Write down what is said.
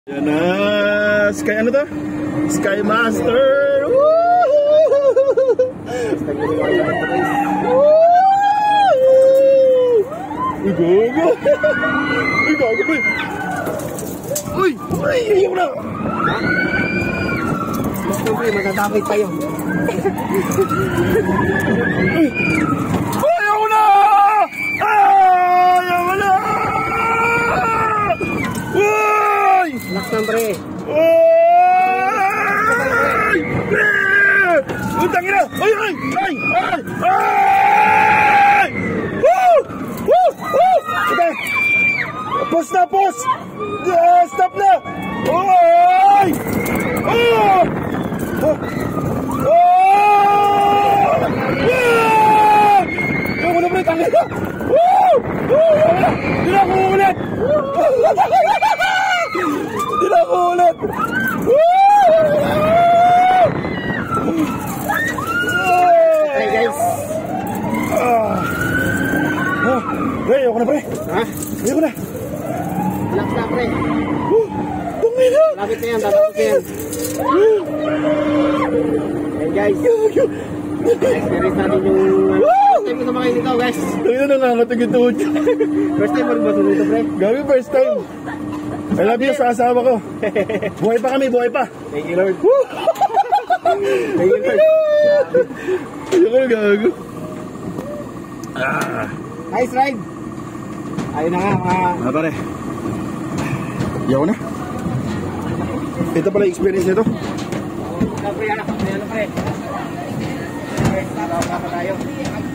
Yan na, Sky ano to? Sky Master! Uy, gogo! Uy, gogo pa! Uy! Uy! Ayaw na! Magkakapit pa yun. Ayaw na! Ayaw na! Uy! Laks ng pre. Uy! Utang ina! Ay! Ay! Ay! Ay! Ay! Woo! Woo! Woo! Okay! Pause na! Pause! Stop na! Ay! Oh! Oh! Oh! Yung muna pre, tangin na! Woo! Hindi na ako ulit! Hindi na ako ulit! Hey guys. Pre, ayoko na pre! Ha? Ayoko na! Laks na pre. Tangin na! Lapit na yan, tatapos na yan. Hey guys. Experience natin yung... First time ko na makain dito guys. Tangin na nangangatag-itod. First time mo rin ba sunod ito pre? Gabi first time. I love you sa asawa ko. Buhay pa kami, buhay pa. Thank you Lord. Thank you Lord. Ayoko na gago. Nice ride. Ayun na nga mga... Pare. Ayoko na. Ito pala yung experience nito. Pre, anak. Pre. Stop tayo.